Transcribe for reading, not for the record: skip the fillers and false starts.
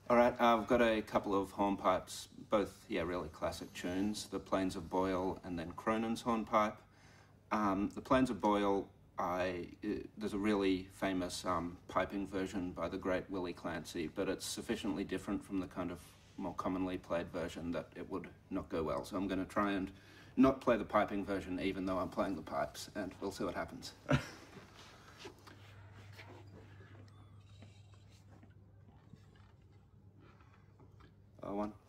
All right, I've got a couple of hornpipes, both, yeah, really classic tunes, the Plains of Boyal and then Cronans hornpipe. The Plains of Boyal, there's a really famous piping version by the great Willie Clancy, but it's sufficiently different from the kind of more commonly played version that it would not go well. So I'm going to try and not play the piping version even though I'm playing the pipes, and we'll see what happens. One.